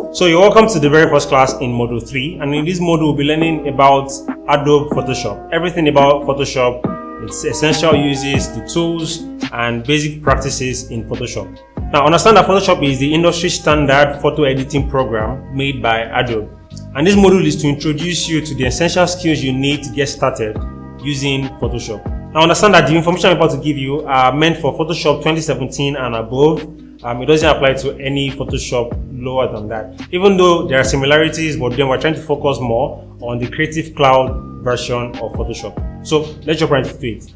So you're welcome to the very first class in Module 3, and in this module we'll be learning about Adobe Photoshop. Everything about Photoshop, its essential uses, the tools, and basic practices in Photoshop. Now understand that Photoshop is the industry standard photo editing program made by Adobe. And this module is to introduce you to the essential skills you need to get started using Photoshop. Now understand that the information I'm about to give you are meant for Photoshop 2017 and above. It doesn't apply to any Photoshop lower than that. Even though there are similarities, but then we're trying to focus more on the Creative Cloud version of Photoshop. So let's jump right into it.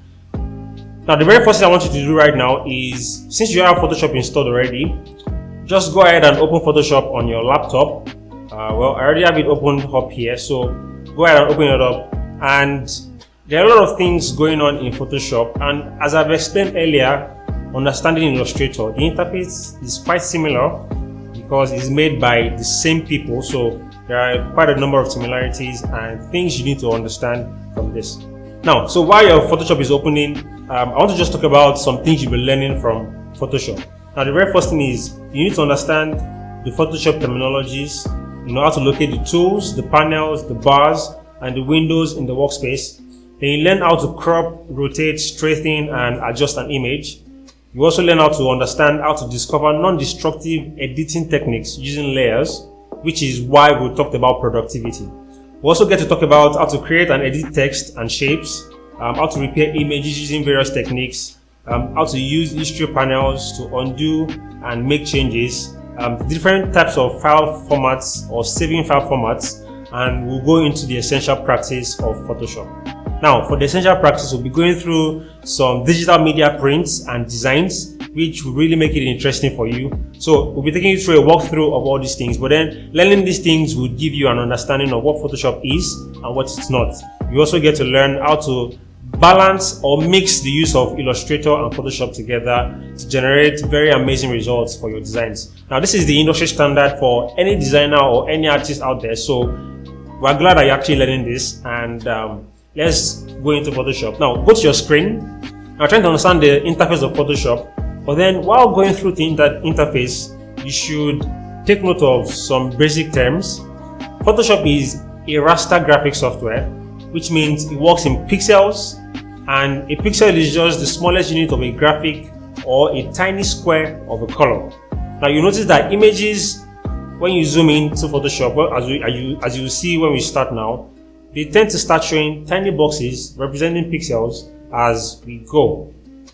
Now the very first thing I want you to do right now is, since you have Photoshop installed already, just go ahead and open Photoshop on your laptop. Well, I already have it opened up here, so go ahead and open it up. And there are a lot of things going on in Photoshop, and as I've explained earlier, understanding Illustrator, the interface is quite similar because it's made by the same people, so there are quite a number of similarities and things you need to understand from this. Now, so while your Photoshop is opening, I want to just talk about some things you'll be learning from Photoshop. Now, the very first thing is you need to understand the Photoshop terminologies, you know how to locate the tools, the panels, the bars, and the windows in the workspace. Then you learn how to crop, rotate, straighten, and adjust an image. You also learn how to understand how to discover non-destructive editing techniques using layers, which is why we talked about productivity. We also get to talk about how to create and edit text and shapes, how to repair images using various techniques, how to use history panels to undo and make changes, different types of file formats or saving file formats, and we'll go into the essential practice of Photoshop. Now, for the essential practice, we'll be going through some digital media prints and designs, which will really make it interesting for you. So we'll be taking you through a walkthrough of all these things, but then learning these things will give you an understanding of what Photoshop is and what it's not. You also get to learn how to balance or mix the use of Illustrator and Photoshop together to generate very amazing results for your designs. Now, this is the industry standard for any designer or any artist out there, so we're glad that you're actually learning this, and let's go into Photoshop. Now, go to your screen. I'm trying to understand the interface of Photoshop, but then while going through the interface, you should take note of some basic terms. Photoshop is a raster graphic software, which means it works in pixels, and a pixel is just the smallest unit of a graphic or a tiny square of a color. Now, you notice that images, when you zoom into Photoshop, well, as you see when we start now, they tend to start showing tiny boxes representing pixels as we go.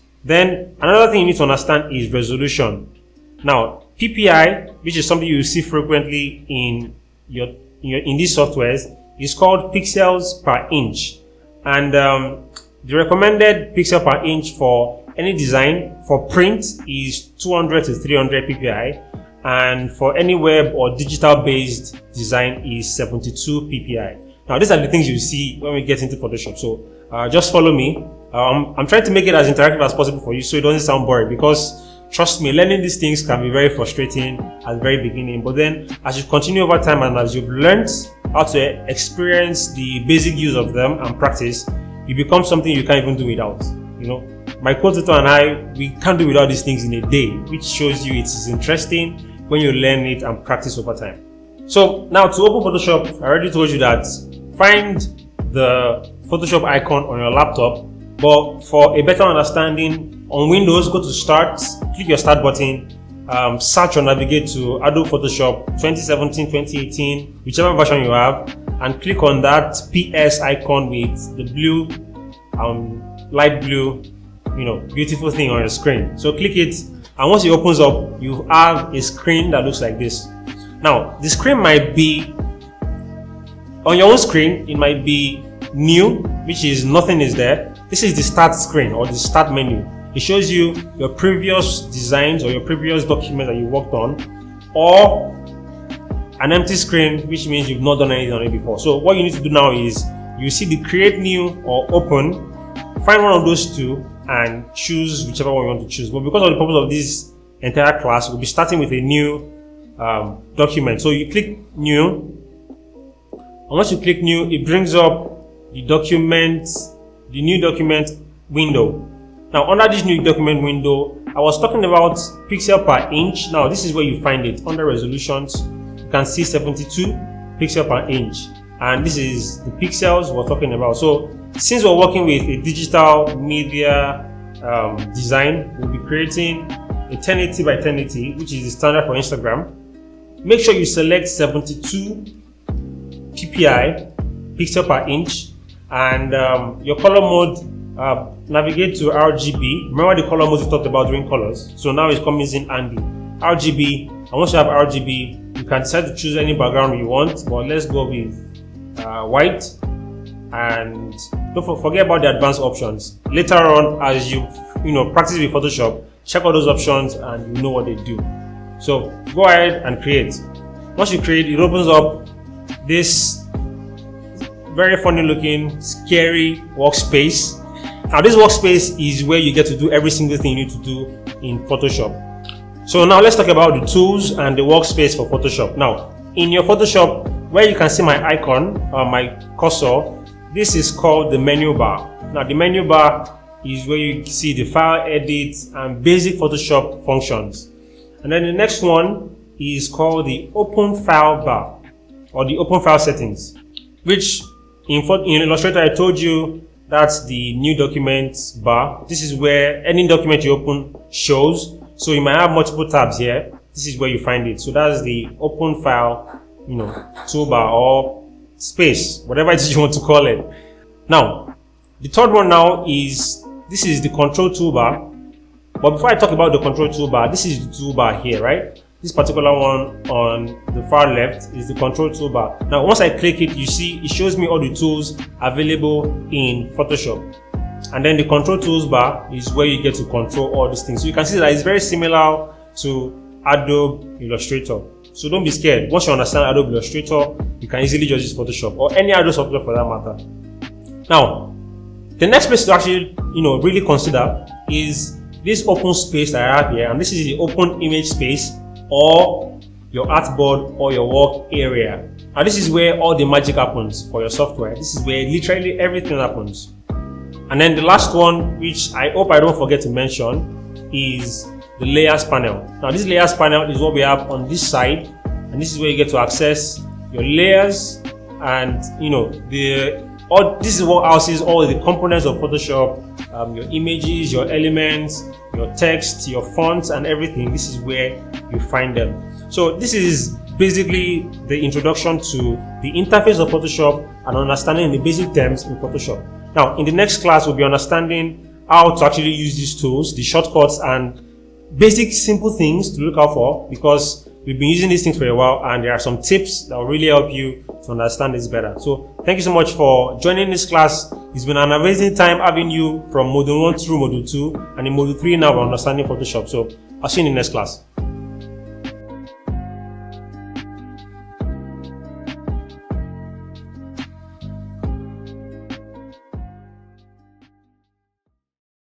Then another thing you need to understand is resolution. Now, PPI, which is something you see frequently in these softwares, is called pixels per inch, and the recommended pixel per inch for any design for print is 200 to 300 PPI, and for any web or digital based design is 72 PPI. Now, these are the things you see when we get into Photoshop, so just follow me. I'm trying to make it as interactive as possible for you so it doesn't sound boring, because trust me, learning these things can be very frustrating at the very beginning, but then as you continue over time and as you've learned how to experience the basic use of them and practice, it becomes something you can't even do without. You know, my co-tutor and I, we can't do without these things in a day, which shows you it is interesting when you learn it and practice over time. So now, to open Photoshop, I already told you that find the Photoshop icon on your laptop, but for a better understanding, on Windows, go to Start, click your Start button, search or navigate to Adobe Photoshop 2017, 2018, whichever version you have, and click on that PS icon with the blue, light blue, beautiful thing on your screen. So click it, and once it opens up, you have a screen that looks like this. Now, the screen might be, on your own screen, it might be new, which is nothing is there. This is the start screen or the start menu. It shows you your previous designs or your previous document that you worked on, or an empty screen, which means you've not done anything on it before. So what you need to do now is you see the create new or open, find one of those two and choose whichever one you want to choose. But because of the purpose of this entire class, we'll be starting with a new document. So you click new, and once you click new, it brings up the new document window. Now, under this new document window, I was talking about pixel per inch. Now, this is where you find it under resolutions. You can see 72 pixels per inch, and this is the pixels we're talking about. So since we're working with a digital media design, we'll be creating a 1080 by 1080, which is the standard for Instagram. Make sure you select 72 ppi, pixel per inch, and your color mode, navigate to RGB. Remember the color modes we talked about during colors, so now it's coming in handy. RGB, and once you have RGB, you can decide to choose any background you want, but let's go with white. And don't forget about the advanced options. Later on, as you practice with Photoshop, check out those options and you know what they do. So go ahead and create. Once you create, it opens up this very funny looking, scary workspace. Now this workspace is where you get to do every single thing you need to do in Photoshop. So now let's talk about the tools and the workspace for Photoshop. Now in your Photoshop, where you can see my icon, my cursor, this is called the menu bar. Now the menu bar is where you see the file edit and basic Photoshop functions. And then the next one is called the open file bar, or the open file settings, which in Illustrator I told you that's the new documents bar. This is where any document you open shows. So you might have multiple tabs here. This is where you find it. So that's the open file, toolbar or space, whatever it is you want to call it. Now, the third one now is, this is the control toolbar. But before I talk about the control toolbar, this is the toolbar here, right? This particular one on the far left is the control toolbar. Now, once I click it, you see it shows me all the tools available in Photoshop. And then the control tools bar is where you get to control all these things. So you can see that it's very similar to Adobe Illustrator. So don't be scared. Once you understand Adobe Illustrator, you can easily just use Photoshop or any other software for that matter. Now, the next place to actually, really consider is this open space that I have here, and this is the open image space or your artboard or your work area. And this is where all the magic happens for your software. This is where literally everything happens. And then the last one, which I hope I don't forget to mention, is the layers panel. Now this layers panel is what we have on this side, and this is where you get to access your layers, and this is what houses all the components of Photoshop, your images, your elements, your text, your fonts, and everything. This is where you find them. So this is basically the introduction to the interface of Photoshop and understanding the basic terms in Photoshop. Now, in the next class, we'll be understanding how to actually use these tools, the shortcuts, and basic simple things to look out for, because we've been using these things for a while and there are some tips that will really help you to understand this better. So thank you so much for joining this class. It's been an amazing time having you from Module 1 through Module 2, and in Module 3 now we're understanding Photoshop. So I'll see you in the next class.